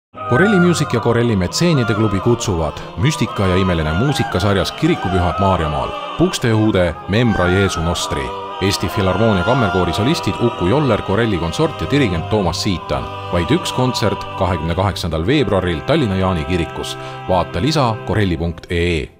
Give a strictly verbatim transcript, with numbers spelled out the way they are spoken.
Corelli Music ja Corelli Metseenide klubi kutsuvad müstika ja imeline muusikasarjas Kirikupühad Maarjamaal, Pukstehuude Membra Jeesu Nostri. Eesti Filharmoonia kammerkoori solistid Uku Joller, Corelli konsort ja dirigent Toomas Siitan. Vaid üks kontsert kahekümne kaheksandal veebruaril Tallinna Jaani kirikus. Vaata lisa corelli punkt ee.